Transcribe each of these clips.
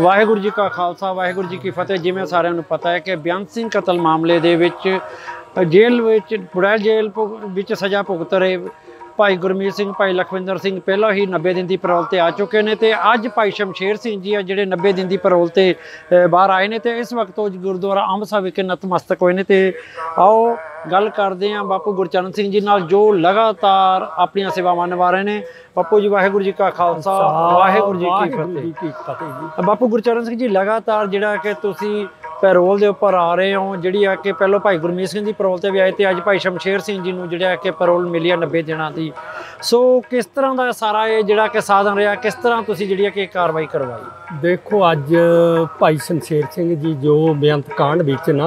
ਵਾਹਿਗੁਰੂ ਜੀ ਕਾ ਖਾਲਸਾ ਵਾਹਿਗੁਰੂ ਜੀ ਕੀ ਫਤਿਹ। ਜਿਵੇਂ ਸਾਰਿਆਂ ਨੂੰ ਪਤਾ ਹੈ ਕਿ ਬੇਅੰਤ ਸਿੰਘ ਕਤਲ ਮਾਮਲੇ ਦੇ ਵਿੱਚ ਜੇਲ੍ਹ ਵਿੱਚ ਬੁੜੈਲ ਜੇਲ੍ਹ ਵਿੱਚ ਸਜ਼ਾ ਭੁਗਤ ਰਹੇ ਭਾਈ ਗੁਰਮੀਤ ਸਿੰਘ, ਭਾਈ ਲਖਵਿੰਦਰ ਸਿੰਘ ਪਹਿਲਾਂ ਹੀ 90 ਦਿਨ ਦੀ ਪੈਰੋਲ ਤੇ ਆ ਚੁੱਕੇ ਨੇ ਤੇ ਅੱਜ ਭਾਈ ਸ਼ਮਸ਼ੇਰ ਸਿੰਘ ਜੀ ਆ ਜਿਹੜੇ 90 ਦਿਨ ਦੀ ਪੈਰੋਲ ਤੇ ਬਾਹਰ ਆਏ ਨੇ ਤੇ ਇਸ ਵਕਤ ਉਹ ਗੁਰਦੁਆਰਾ ਅੰਬ ਸਾਹਿਬ ਵਿਖੇ ਨਤਮਸਤਕ ਹੋਏ ਨੇ। ਤੇ ਆਓ ਗੱਲ ਕਰਦੇ ਹਾਂ ਬਾਪੂ ਗੁਰਚਰਨ ਸਿੰਘ ਜੀ ਨਾਲ ਜੋ ਲਗਾਤਾਰ ਆਪਣੀਆਂ ਸੇਵਾਵਾਂ ਨਿਭਾ ਰਹੇ ਨੇ। ਬਾਪੂ ਜੀ ਵਾਹਿਗੁਰੂ ਜੀ ਕਾ ਖਾਲਸਾ ਵਾਹਿਗੁਰੂ ਜੀ ਕੀ ਫਤਿਹ। ਬਾਪੂ ਗੁਰਚਰਨ ਸਿੰਘ ਜੀ ਲਗਾਤਾਰ ਜਿਹੜਾ ਕਿ ਤੁਸੀਂ ਪੈਰੋਲ ਦੇ ਉੱਪਰ ਆ ਰਹੇ ਹੋ, ਜਿਹੜੀ ਆ ਕਿ ਪਹਿਲਾਂ ਭਾਈ ਗੁਰਮੀਤ ਸਿੰਘ ਦੀ ਪੈਰੋਲ ਤੇ ਵੀ ਆਏ ਤੇ ਅੱਜ ਭਾਈ ਸ਼ਮਸ਼ੇਰ ਸਿੰਘ ਜੀ ਨੂੰ ਜਿਹੜਾ ਕਿ ਪੈਰੋਲ ਮਿਲੀ ਆ 90 ਦਿਨਾਂ ਦੀ। ਸੋ ਕਿਸ ਤਰ੍ਹਾਂ ਦਾ ਸਾਰਾ ਇਹ ਜਿਹੜਾ ਕਿ ਸਾਧਨ ਰਿਹਾ, ਕਿਸ ਤਰ੍ਹਾਂ ਤੁਸੀਂ ਜਿਹੜੀ ਕਿ ਕਾਰਵਾਈ ਕਰਵਾਈ? ਦੇਖੋ ਅੱਜ ਭਾਈ ਸ਼ਮਸ਼ੇਰ ਸਿੰਘ ਜੀ ਜੋ ਬੇਅੰਤ ਕਾਂਡ ਵਿੱਚ ਨਾ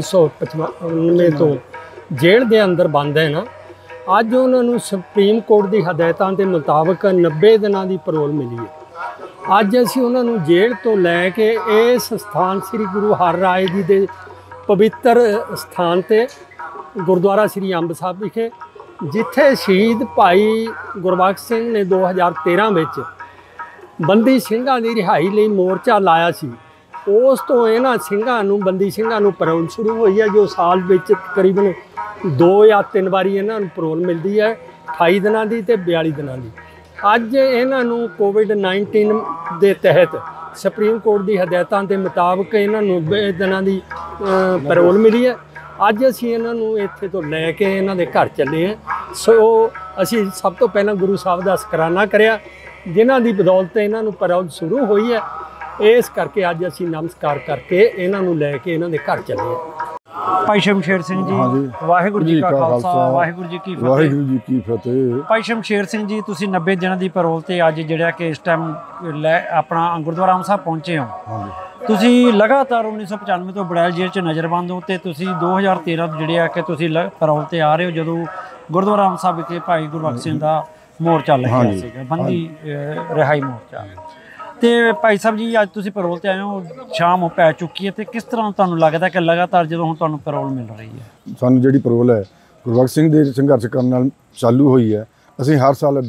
1995 ਤੋਂ ਜੇਲ੍ਹ ਦੇ ਅੰਦਰ ਬੰਦ ਹੈ ਨਾ, ਅੱਜ ਉਹਨਾਂ ਨੂੰ ਸੁਪਰੀਮ ਕੋਰਟ ਦੀ ਹਦਾਇਤਾਂ ਦੇ ਮੁਤਾਬਕ 90 ਦਿਨਾਂ ਦੀ ਪੈਰੋਲ ਮਿਲੀ ਹੈ। ਅੱਜ ਅਸੀਂ ਉਹਨਾਂ ਨੂੰ ਜੇਲ੍ਹ ਤੋਂ ਲੈ ਕੇ ਇਸ ਸਥਾਨ ਸ੍ਰੀ ਗੁਰੂ ਹਰਿਰਾਏ ਜੀ ਦੇ ਪਵਿੱਤਰ ਸਥਾਨ ਤੇ ਗੁਰਦੁਆਰਾ ਸ੍ਰੀ ਅੰਬ ਸਾਹਿਬ ਵਿਖੇ, ਜਿੱਥੇ ਸ਼ਹੀਦ ਭਾਈ ਗੁਰਬਖਸ਼ ਸਿੰਘ ਨੇ 2013 ਵਿੱਚ ਬੰਦੀ ਸਿੰਘਾਂ ਦੀ ਰਿਹਾਈ ਲਈ ਮੋਰਚਾ ਲਾਇਆ ਸੀ, ਉਸ ਤੋਂ ਇਹਨਾਂ ਸਿੰਘਾਂ ਨੂੰ ਬੰਦੀ ਸਿੰਘਾਂ ਨੂੰ ਪੈਰੋਲ ਸ਼ੁਰੂ ਹੋਈ ਹੈ, ਜੋ ਸਾਲ ਵਿੱਚ ਤਕਰੀਬਨ 2 ਜਾਂ 3 ਵਾਰੀ ਇਹਨਾਂ ਨੂੰ ਪੈਰੋਲ ਮਿਲਦੀ ਹੈ, 28 ਦਿਨਾਂ ਦੀ ਤੇ 42 ਦਿਨਾਂ ਦੀ। ਅੱਜ ਇਹਨਾਂ ਨੂੰ ਕੋਵਿਡ-19 ਦੇ ਤਹਿਤ ਸੁਪਰੀਮ ਕੋਰਟ ਦੀ ਹਦਾਇਤਾਂ ਦੇ ਮੁਤਾਬਕ ਇਹਨਾਂ ਨੂੰ 90 ਦਿਨਾਂ ਦੀ ਪੈਰੋਲ ਮਿਲੀ ਹੈ। ਅੱਜ ਅਸੀਂ ਇਹਨਾਂ ਨੂੰ ਇੱਥੇ ਤੋਂ ਲੈ ਕੇ ਇਹਨਾਂ ਦੇ ਘਰ ਚੱਲੇ ਹਾਂ। ਸੋ ਅਸੀਂ ਸਭ ਤੋਂ ਪਹਿਲਾਂ ਗੁਰੂ ਸਾਹਿਬ ਦਾ ਸ਼ੁਕਰਾਨਾ ਕਰਿਆ, ਜਿਨ੍ਹਾਂ ਦੀ ਬਦੌਲਤ ਇਹਨਾਂ ਨੂੰ ਪੈਰੋਲ ਸ਼ੁਰੂ ਹੋਈ ਹੈ। ਇਸ ਕਰਕੇ ਅੱਜ ਅਸੀਂ ਨਮਸਕਾਰ ਕਰਕੇ ਇਹਨਾਂ ਨੂੰ ਲੈ ਕੇ ਇਹਨਾਂ ਦੇ ਘਰ ਚੱਲੇ ਹਾਂ। ਭਾਈ ਸ਼ਮਸ਼ੇਰ ਸਿੰਘ ਜੀ ਵਾਹਿਗੁਰੂ ਜੀ ਕਾ ਖਾਲਸਾ ਵਾਹਿਗੁਰੂ ਜੀ ਕੀ ਫਤਿਹ। ਵਾਹਿਗੁਰੂ ਜੀ ਕੀ ਫਤਿਹ। ਭਾਈ ਸ਼ਮਸ਼ੇਰ ਸਿੰਘ ਜੀ ਤੁਸੀਂ 90 ਦਿਨਾਂ ਦੀ ਪੈਰੋਲ ਤੇ ਅੱਜ ਜਿਹੜਾ ਕਿ ਇਸ ਟਾਈਮ ਆਪਣਾ ਗੁਰਦੁਆਰਾ ਅੰਬ ਸਾਹਿਬ ਪਹੁੰਚੇ ਹੋ। ਤੁਸੀਂ ਲਗਾਤਾਰ 1995 ਤੋਂ ਬੁੜੈਲ ਜੇਲ੍ਹ 'ਚ ਨਜ਼ਰਬੰਦ ਹੋ ਤੇ ਤੁਸੀਂ 2013 ਤੋਂ ਜਿਹੜੇ ਆ ਕਿ ਤੁਸੀਂ ਪੈਰੋਲ ਤੇ ਆ ਰਹੇ ਹੋ, ਜਦੋਂ ਗੁਰਦੁਆਰਾ ਅੰਬ ਸਾਹਿਬ ਵਿਖੇ ਭਾਈ ਗੁਰਬਖਸ਼ ਸਿੰਘ ਦਾ ਮੋਰਚਾ ਲੱਗਿਆ ਸੀਗਾ, ਬੰਦੀ ਰਿਹਾਈ ਮੋਰਚਾ। ਤੇ ਭਾਈ ਸਾਹਿਬ ਜੀ ਅੱਜ ਤੁਸੀਂ ਪੈਰੋਲ ਤੇ ਆਏ ਹੋ, ਸ਼ਾਮ ਪੈ ਚੁੱਕੀ ਹੈ ਤੇ ਕਿਸ ਤਰ੍ਹਾਂ ਤੁਹਾਨੂੰ ਲੱਗਦਾ ਕਿ ਲਗਾਤਾਰ ਜਦੋਂ ਹੁਣ ਤੁਹਾਨੂੰ ਪੈਰੋਲ ਮਿਲ ਰਹੀ ਹੈ? ਸਾਨੂੰ ਜਿਹੜੀ ਪੈਰੋਲ ਹੈ ਗੁਰਬਖਸ਼ ਸਿੰਘ ਦੇ ਸੰਘਰਸ਼ ਕਰਨ ਨਾਲ ਚਾਲੂ ਹੋਈ ਹੈ। ਅਸੀਂ ਹਰ ਸਾਲ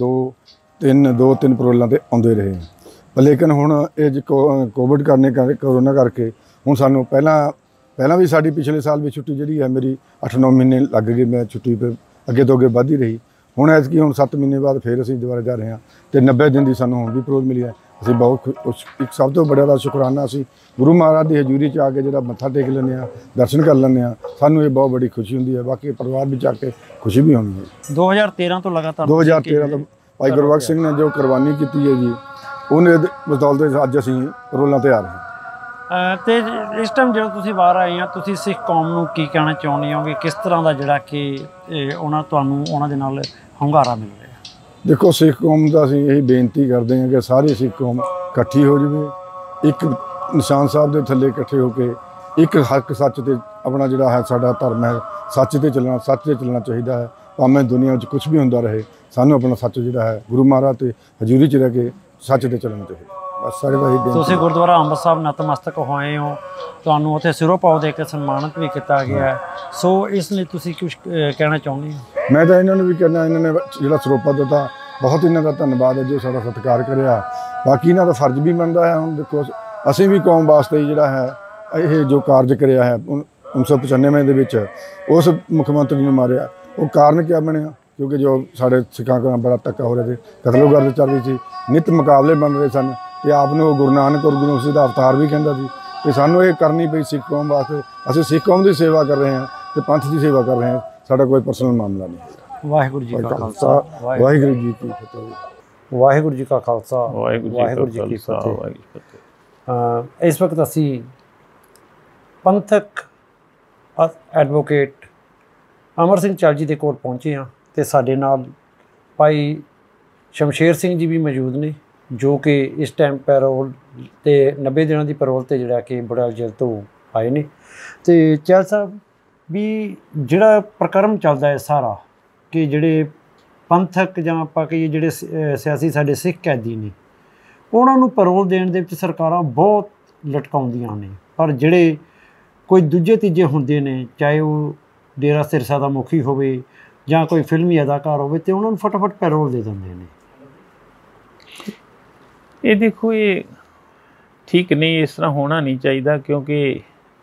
2-3 ਪੈਰੋਲਾਂ ਤੇ ਆਉਂਦੇ ਰਹੇ ਹਾਂ, ਪਰ ਲੇਕਿਨ ਹੁਣ ਇਹ ਕੋਵਿਡ ਕਰੋਨਾ ਕਰਕੇ ਹੁਣ ਸਾਨੂੰ ਪਹਿਲਾਂ ਵੀ ਸਾਡੀ ਪਿਛਲੇ ਸਾਲ ਵੀ ਛੁੱਟੀ ਜਿਹੜੀ ਹੈ ਮੇਰੀ 8-9 ਮਹੀਨੇ ਲੱਗ ਗਏ, ਮੈਂ ਛੁੱਟੀ ਅੱਗੇ ਤੋਂ ਅੱਗੇ ਵੱਧ ਹੀ ਰਹੀ। ਹੁਣ ਐਤਕੀ ਹੁਣ 7 ਮਹੀਨੇ ਬਾਅਦ ਫਿਰ ਅਸੀਂ ਦੁਬਾਰਾ ਜਾ ਰਹੇ ਹਾਂ ਤੇ 90 ਦਿਨ ਦੀ ਸਾਨੂੰ ਹੁਣ ਵੀ ਪੈਰੋਲ ਮਿਲੀ ਹੈ। ਅਸੀਂ ਬਹੁਤ ਇੱਕ ਸਭ ਤੋਂ ਬੜਾ ਦਾ ਸ਼ੁਕਰਾਨਾ ਅਸੀਂ ਗੁਰੂ ਮਹਾਰਾਜ ਦੀ ਹਜ਼ੂਰੀ 'ਚ ਆ ਕੇ ਜਿਹੜਾ ਮੱਥਾ ਟੇਕ ਲੈਂਦੇ ਹਾਂ, ਦਰਸ਼ਨ ਕਰ ਲੈਂਦੇ ਹਾਂ, ਸਾਨੂੰ ਇਹ ਬਹੁਤ ਬੜੀ ਖੁਸ਼ੀ ਹੁੰਦੀ ਹੈ। ਬਾਕੀ ਪਰਿਵਾਰ ਵਿੱਚ ਆ ਕੇ ਖੁਸ਼ੀ ਵੀ ਹੁੰਦੀ ਹੈ। 2013 ਤੋਂ ਲਗਾਤਾਰ 2013 ਤੋਂ ਭਾਈ ਗੁਰਬਖਸ਼ ਸਿੰਘ ਨੇ ਜੋ ਕੁਰਬਾਨੀ ਕੀਤੀ ਹੈ ਜੀ, ਉਹਨੇ ਬਦੌਲਤ ਅੱਜ ਅਸੀਂ ਪੈਰੋਲਾਂ ਤੇ ਆ ਰਹੇ ਹਾਂ। ਤੇ ਇਸ ਟਾਈਮ ਜਦੋਂ ਤੁਸੀਂ ਬਾਹਰ ਆਏ ਆ, ਤੁਸੀਂ ਸਿੱਖ ਕੌਮ ਨੂੰ ਕੀ ਕਹਿਣਾ ਚਾਹੁੰਦੇ ਹੋ ਕਿ ਕਿਸ ਤਰ੍ਹਾਂ ਦਾ ਜਿਹੜਾ ਕਿ ਉਹਨਾਂ ਦੇ ਨਾਲ ਹੁੰਗਾਰਾ ਮਿਲ ਰਿਹਾ? ਦੇਖੋ, ਸਿੱਖ ਕੌਮ ਦਾ ਅਸੀਂ ਇਹੀ ਬੇਨਤੀ ਕਰਦੇ ਹਾਂ ਕਿ ਸਾਰੀ ਸਿੱਖ ਕੌਮ ਇਕੱਠੀ ਹੋ ਜਾਵੇ, ਇੱਕ ਨਿਸ਼ਾਨ ਸਾਹਿਬ ਦੇ ਥੱਲੇ ਇਕੱਠੇ ਹੋ ਕੇ ਇੱਕ ਹੱਕ ਸੱਚ ਤੇ ਆਪਣਾ ਜਿਹੜਾ ਹੈ ਸਾਡਾ ਧਰਮ ਹੈ, ਸੱਚ ਤੇ ਚੱਲਣਾ ਚਾਹੀਦਾ ਹੈ। ਭਾਵੇਂ ਦੁਨੀਆ ਵਿੱਚ ਕੁਛ ਵੀ ਹੁੰਦਾ ਰਹੇ, ਸਾਨੂੰ ਆਪਣਾ ਸੱਚ ਜਿਹੜਾ ਹੈ ਗੁਰੂ ਮਹਾਰਾਜ ਤੇ ਹਜ਼ੂਰੀ 'ਚ ਰਹਿ ਕੇ ਸੱਚ ਤੇ ਚੱਲਣਾ ਚਾਹੀਦਾ। ਬਸ ਸਾਰੇ ਦਾ ਇਹੀ ਬੇਨਤੀ। ਤੁਸੀਂ ਗੁਰਦੁਆਰਾ ਅੰਬ ਸਾਹਿਬ ਨਤਮਸਤਕ ਹੋਏ ਹੋ, ਤੁਹਾਨੂੰ ਉੱਥੇ ਸਿਰੋਂ ਪਾਉ ਦੇ ਕੇ ਸਨਮਾਨਿਤ ਵੀ ਕੀਤਾ ਗਿਆ, ਸੋ ਇਸ ਲਈ ਤੁਸੀਂ ਕੁਝ ਕਹਿਣਾ ਚਾਹੁੰਦੇ ਹੋ? ਮੈਂ ਤਾਂ ਇਹਨਾਂ ਨੂੰ ਵੀ ਕਹਿਣਾ, ਇਹਨਾਂ ਨੇ ਜਿਹੜਾ ਸਰੋਪਾ ਦਿੱਤਾ, ਬਹੁਤ ਇਹਨਾਂ ਦਾ ਧੰਨਵਾਦ ਹੈ ਜੋ ਸਾਡਾ ਸਤਿਕਾਰ ਕਰਿਆ। ਬਾਕੀ ਇਹਨਾਂ ਦਾ ਫਰਜ਼ ਵੀ ਬਣਦਾ ਹੈ। ਹੁਣ ਦੇਖੋ, ਅਸੀਂ ਵੀ ਕੌਮ ਵਾਸਤੇ ਜਿਹੜਾ ਹੈ ਇਹ ਜੋ ਕਾਰਜ ਕਰਿਆ ਹੈ 1995 ਦੇ ਵਿੱਚ ਉਸ ਮੁੱਖ ਮੰਤਰੀ ਨੂੰ ਮਾਰਿਆ, ਉਹ ਕਾਰਨ ਕਿਆ ਬਣਿਆ? ਕਿਉਂਕਿ ਜੋ ਸਾਡੇ ਸਿੱਖਾਂ ਕੋਲ ਬੜਾ ਧੱਕਾ ਹੋ ਰਿਹਾ ਸੀ, ਕਤਲੋਗਰਦ ਚੱਲ ਰਹੀ ਸੀ, ਨਿੱਤ ਮੁਕਾਬਲੇ ਬਣ ਰਹੇ ਸਨ ਤੇ ਆਪ ਨੂੰ ਗੁਰੂ ਨਾਨਕ ਔਰ ਗੁਰੂ ਗੋਬਿੰਦ ਦਾ ਅਵਤਾਰ ਵੀ ਕਹਿੰਦਾ ਸੀ ਤੇ ਸਾਨੂੰ ਇਹ ਕਰਨੀ ਪਈ ਸਿੱਖ ਕੌਮ ਵਾਸਤੇ। ਅਸੀਂ ਸਿੱਖ ਕੌਮ ਦੀ ਸੇਵਾ ਕਰ ਰਹੇ ਹਾਂ ਤੇ ਪੰਥ ਦੀ ਸੇਵਾ ਕਰ ਰਹੇ ਹਾਂ, ਸਾਡਾ ਕੋਈ ਪਰਸਨਲ ਮਾਮਲਾ ਨਹੀਂ। ਵਾਹਿਗੁਰੂ ਜੀ ਕਾ ਖਾਲਸਾ ਵਾਹਿਗੁਰੂ ਜੀ ਕੀ ਫਤਿਹ। ਵਾਹਿਗੁਰੂ ਜੀ ਕਾ ਖਾਲਸਾ ਵਾਹਿਗੁਰੂ ਜੀ ਕੀ ਫਤਿਹ। ਇਸ ਵਕਤ ਅਸੀਂ ਪੰਥਕ ਐਡਵੋਕੇਟ ਅਮਰ ਸਿੰਘ ਚੱਲ ਜੀ ਦੇ ਕੋਲ ਪਹੁੰਚੇ ਹਾਂ ਤੇ ਸਾਡੇ ਨਾਲ ਭਾਈ ਸ਼ਮਸ਼ੇਰ ਸਿੰਘ ਜੀ ਵੀ ਮੌਜੂਦ ਨੇ, ਜੋ ਕਿ ਇਸ ਟਾਈਮ ਪੈਰੋਲ ਤੇ 90 ਦਿਨਾਂ ਦੀ ਪੈਰੋਲ ਤੇ ਜਿਹੜਾ ਕਿ ਬੁੜੈਲ ਜੇਲ੍ਹ ਤੋਂ ਆਏ ਨੇ। ਤੇ ਚਹਿਲ ਸਾਹਿਬ ਵੀ ਜਿਹੜਾ ਪ੍ਰਕਰਮ ਚੱਲਦਾ ਹੈ ਸਾਰਾ ਕਿ ਜਿਹੜੇ ਪੰਥਕ ਜਾਂ ਆਪਾਂ ਕਹੀਏ ਜਿਹੜੇ ਸਿਆਸੀ ਸਾਡੇ ਸਿੱਖ ਕੈਦੀ ਨੇ, ਉਹਨਾਂ ਨੂੰ ਪੈਰੋਲ ਦੇਣ ਦੇ ਵਿੱਚ ਸਰਕਾਰਾਂ ਬਹੁਤ ਲਟਕਾਉਂਦੀਆਂ ਨੇ, ਪਰ ਜਿਹੜੇ ਕੋਈ ਦੂਜੇ ਤੀਜੇ ਹੁੰਦੇ ਨੇ, ਚਾਹੇ ਉਹ ਡੇਰਾ ਸਿਰਸਾ ਦਾ ਮੁਖੀ ਹੋਵੇ ਜਾਂ ਕੋਈ ਫਿਲਮੀ ਅਦਾਕਾਰ ਹੋਵੇ, ਤੇ ਉਹਨਾਂ ਨੂੰ ਫਟਾਫਟ ਪੈਰੋਲ ਦੇ ਦਿੰਦੇ ਨੇ। ਇਹ ਦੇਖੋ, ਇਹ ਠੀਕ ਨਹੀਂ, ਇਸ ਤਰ੍ਹਾਂ ਹੋਣਾ ਨਹੀਂ ਚਾਹੀਦਾ, ਕਿਉਂਕਿ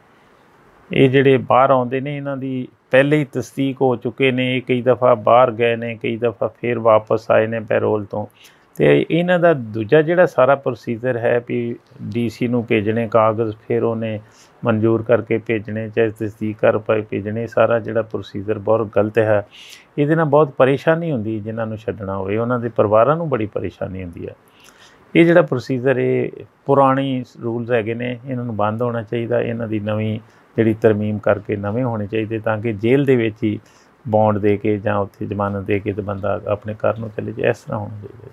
ਇਹ ਜਿਹੜੇ ਬਾਹਰ ਆਉਂਦੇ ਨੇ ਇਹਨਾਂ ਦੀ ਪਹਿਲੇ ਹੀ ਤਸਦੀਕ ਹੋ ਚੁੱਕੇ ਨੇ, ਇਹ ਕਈ ਦਫਾ ਬਾਹਰ ਗਏ ਨੇ, ਕਈ ਦਫਾ ਫਿਰ ਵਾਪਸ ਆਏ ਨੇ ਪੈਰੋਲ ਤੋਂ। ਅਤੇ ਇਹਨਾਂ ਦਾ ਦੂਜਾ ਜਿਹੜਾ ਸਾਰਾ ਪ੍ਰੋਸੀਜਰ ਹੈ ਵੀ DC ਨੂੰ ਭੇਜਣੇ ਕਾਗਜ਼, ਫਿਰ ਉਹਨੇ ਮਨਜ਼ੂਰ ਕਰਕੇ ਭੇਜਣੇ, ਚਾਹੇ ਤਸਦੀਕ ਕਰ ਪਾਏ ਭੇਜਣੇ, ਸਾਰਾ ਜਿਹੜਾ ਪ੍ਰੋਸੀਜਰ ਬਹੁਤ ਗਲਤ ਹੈ। ਇਹਦੇ ਨਾਲ ਬਹੁਤ ਪਰੇਸ਼ਾਨੀ ਹੁੰਦੀ ਜਿਨ੍ਹਾਂ ਨੂੰ ਛੱਡਣਾ ਹੋਵੇ, ਉਹਨਾਂ ਦੇ ਪਰਿਵਾਰਾਂ ਨੂੰ ਬੜੀ ਪਰੇਸ਼ਾਨੀ ਹੁੰਦੀ ਹੈ। ਇਹ ਜਿਹੜਾ ਪ੍ਰੋਸੀਜਰ ਇਹ ਪੁਰਾਣੀ ਰੂਲਸ ਹੈਗੇ ਨੇ, ਇਹਨਾਂ ਨੂੰ ਬੰਦ ਹੋਣਾ ਚਾਹੀਦਾ। ਇਹਨਾਂ ਦੀ ਨਵੀਂ ਜਿਹੜੀ ਤਰਮੀਮ ਕਰਕੇ ਨਵੇਂ ਹੋਣੇ ਚਾਹੀਦੇ, ਤਾਂ ਕਿ ਜੇਲ੍ਹ ਦੇ ਵਿੱਚ ਹੀ ਬੌਂਡ ਦੇ ਕੇ ਜਾਂ ਉੱਥੇ ਜ਼ਮਾਨਤ ਦੇ ਕੇ ਤੇ ਬੰਦਾ ਆਪਣੇ ਘਰ ਨੂੰ ਚਲੇ ਜਾਏ, ਇਸ ਤਰ੍ਹਾਂ ਹੋਣਾ ਚਾਹੀਦਾ।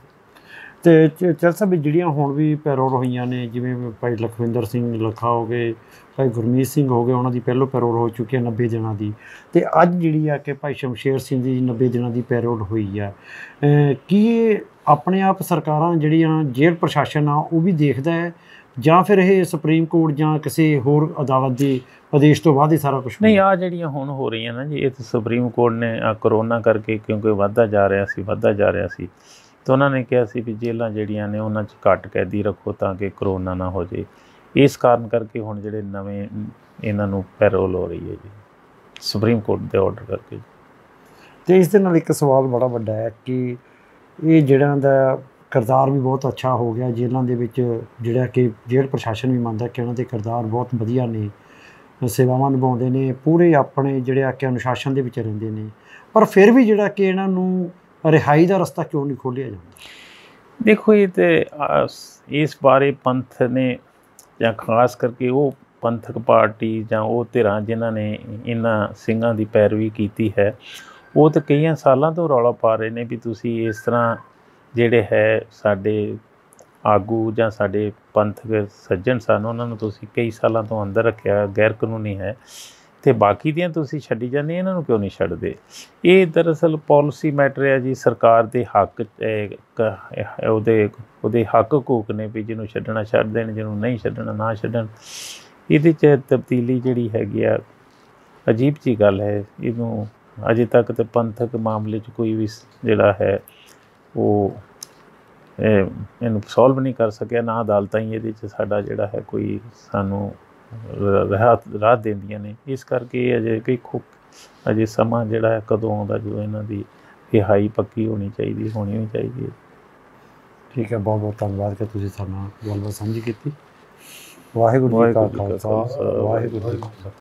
ਅਤੇ ਚਲ ਸਾਹਿਬ ਜਿਹੜੀਆਂ ਹੁਣ ਵੀ ਪੈਰੋਲ ਹੋਈਆਂ ਨੇ, ਜਿਵੇਂ ਭਾਈ ਲਖਵਿੰਦਰ ਸਿੰਘ ਲੱਖਾ ਹੋ ਗਏ, ਭਾਈ ਗੁਰਮੀਤ ਸਿੰਘ ਹੋ ਗਏ, ਉਹਨਾਂ ਦੀ ਪਹਿਲੋਂ ਪੈਰੋਲ ਹੋ ਚੁੱਕੀ ਹੈ 90 ਦਿਨਾਂ ਦੀ, ਅਤੇ ਅੱਜ ਜਿਹੜੀ ਆ ਕਿ ਭਾਈ ਸ਼ਮਸ਼ੇਰ ਸਿੰਘ ਦੀ 90 ਦਿਨਾਂ ਦੀ ਪੈਰੋਲ ਹੋਈ ਆ। ਕੀ ਇਹ ਆਪਣੇ ਆਪ ਸਰਕਾਰਾਂ ਜਿਹੜੀਆਂ ਜੇਲ੍ਹ ਪ੍ਰਸ਼ਾਸਨ ਆ ਉਹ ਵੀ ਦੇਖਦਾ ਹੈ, ਜਾਂ ਫਿਰ ਇਹ ਸੁਪਰੀਮ ਕੋਰਟ ਜਾਂ ਕਿਸੇ ਹੋਰ ਅਦਾਲਤ ਦੇ ਆਦੇਸ਼ ਤੋਂ ਬਾਅਦ ਹੀ ਸਾਰਾ ਕੁਛ? ਨਹੀਂ, ਆਹ ਜਿਹੜੀਆਂ ਹੁਣ ਹੋ ਰਹੀਆਂ ਨਾ ਜੀ, ਇਹ ਤਾਂ ਸੁਪਰੀਮ ਕੋਰਟ ਨੇ ਕਰੋਨਾ ਕਰਕੇ, ਕਿਉਂਕਿ ਵੱਧਦਾ ਜਾ ਰਿਹਾ ਸੀ ਤਾਂ ਉਹਨਾਂ ਨੇ ਕਿਹਾ ਸੀ ਵੀ ਜੇਲ੍ਹਾਂ ਜਿਹੜੀਆਂ ਨੇ ਉਹਨਾਂ 'ਚ ਘੱਟ ਕੈਦੀ ਰੱਖੋ ਤਾਂ ਕਿ ਕਰੋਨਾ ਨਾ ਹੋ ਜਾਏ। ਇਸ ਕਾਰਨ ਕਰਕੇ ਹੁਣ ਜਿਹੜੇ ਨਵੇਂ ਇਹਨਾਂ ਨੂੰ ਪੈਰੋਲ ਹੋ ਰਹੀ ਹੈ ਜੀ, ਸੁਪਰੀਮ ਕੋਰਟ ਦੇ ਆਰਡਰ ਕਰਕੇ। ਅਤੇ ਇਸ ਦੇ ਨਾਲ ਇੱਕ ਸਵਾਲ ਬੜਾ ਵੱਡਾ ਹੈ ਕਿ ਇਹ ਜਿਹੜਾ ਦਾ ਕਿਰਦਾਰ ਵੀ ਬਹੁਤ ਅੱਛਾ ਹੋ ਗਿਆ ਜੇਲ੍ਹਾਂ ਦੇ ਵਿੱਚ, ਜਿਹੜਾ ਕਿ ਜੇਲ੍ਹ ਪ੍ਰਸ਼ਾਸਨ ਵੀ ਮੰਨਦਾ ਕਿ ਉਹਨਾਂ ਦੇ ਕਿਰਦਾਰ ਬਹੁਤ ਵਧੀਆ ਨੇ, ਸੇਵਾਵਾਂ ਨਿਭਾਉਂਦੇ ਨੇ, ਪੂਰੇ ਆਪਣੇ ਜਿਹੜੇ ਆ ਕਿ ਅਨੁਸ਼ਾਸਨ ਦੇ ਵਿੱਚ ਰਹਿੰਦੇ ਨੇ, ਪਰ ਫਿਰ ਵੀ ਜਿਹੜਾ ਕਿ ਇਹਨਾਂ ਨੂੰ ਰਿਹਾਈ ਦਾ ਰਸਤਾ ਕਿਉਂ ਨਹੀਂ ਖੋਲ੍ਹਿਆ ਜਾਂਦਾ? ਦੇਖੋ, ਇਹ ਤਾਂ ਇਸ ਬਾਰੇ ਪੰਥ ਨੇ ਜਾਂ ਖਾਸ ਕਰਕੇ ਉਹ ਪੰਥਕ ਪਾਰਟੀ ਜਾਂ ਉਹ ਧਿਰਾਂ ਜਿਨ੍ਹਾਂ ਨੇ ਇਹਨਾਂ ਸਿੰਘਾਂ ਦੀ ਪੈਰਵੀ ਕੀਤੀ ਹੈ, ਉਹ ਤਾਂ ਕਈਆਂ ਸਾਲਾਂ ਤੋਂ ਰੌਲਾ ਪਾ ਰਹੇ ਨੇ ਵੀ ਤੁਸੀਂ ਇਸ ਤਰ੍ਹਾਂ ਜਿਹੜੇ ਹੈ ਸਾਡੇ ਆਗੂ ਜਾਂ ਸਾਡੇ ਪੰਥਕ ਸੱਜਣ ਸਨ, ਉਹਨਾਂ ਨੂੰ ਤੁਸੀਂ ਕਈ ਸਾਲਾਂ ਤੋਂ ਅੰਦਰ ਰੱਖਿਆ, ਗੈਰ ਕਾਨੂੰਨੀ ਹੈ, ਅਤੇ ਬਾਕੀ ਦੀਆਂ ਤੁਸੀਂ ਛੱਡੀ ਜਾਂਦੇ, ਇਹਨਾਂ ਨੂੰ ਕਿਉਂ ਨਹੀਂ ਛੱਡਦੇ? ਇਹ ਦਰਅਸਲ ਪਾਲਿਸੀ ਮੈਟਰ ਹੈ ਜੀ, ਸਰਕਾਰ ਦੇ ਹੱਕ ਉਹਦੇ ਹੱਕ ਹਕੂਕ ਨੇ ਵੀ ਜਿਹਨੂੰ ਛੱਡਣਾ ਛੱਡ ਦੇਣ, ਜਿਹਨੂੰ ਨਹੀਂ ਛੱਡਣਾ ਨਾ ਛੱਡਣ। ਇਹਦੇ 'ਚ ਤਬਦੀਲੀ ਜਿਹੜੀ ਹੈਗੀ ਆ, ਅਜੀਬ ਜਿਹੀ ਗੱਲ ਹੈ। ਇਹਨੂੰ ਅਜੇ ਤੱਕ ਤਾਂ ਪੰਥਕ ਮਾਮਲੇ 'ਚ ਕੋਈ ਵੀ ਜਿਹੜਾ ਹੈ ਉਹ ਇਹਨੂੰ ਸੋਲਵ ਨਹੀਂ ਕਰ ਸਕਿਆ, ਨਾ ਅਦਾਲਤਾਂ ਹੀ ਇਹਦੇ 'ਚ ਸਾਡਾ ਜਿਹੜਾ ਹੈ ਕੋਈ ਸਾਨੂੰ ਰਾਹਤ ਦਿੰਦੀਆਂ ਨੇ। ਇਸ ਕਰਕੇ ਅਜੇ ਅਜੇ ਸਮਾਂ ਜਿਹੜਾ ਹੈ ਕਦੋਂ ਆਉਂਦਾ ਜਦੋਂ ਇਹਨਾਂ ਦੀ ਰਿਹਾਈ ਪੱਕੀ ਹੋਣੀ ਚਾਹੀਦੀ ਹੈ। ਠੀਕ ਹੈ, ਬਹੁਤ ਬਹੁਤ ਧੰਨਵਾਦ ਕਿ ਤੁਸੀਂ ਸਾਡੇ ਨਾਲ ਗੱਲਬਾਤ ਸਾਂਝੀ ਕੀਤੀ। ਵਾਹਿਗੁਰੂ ਜੀ ਕਾ ਖਾਲਸਾ, ਵਾਹਿਗੁਰੂ ਜੀ ਕੀ ਫਤਿਹ।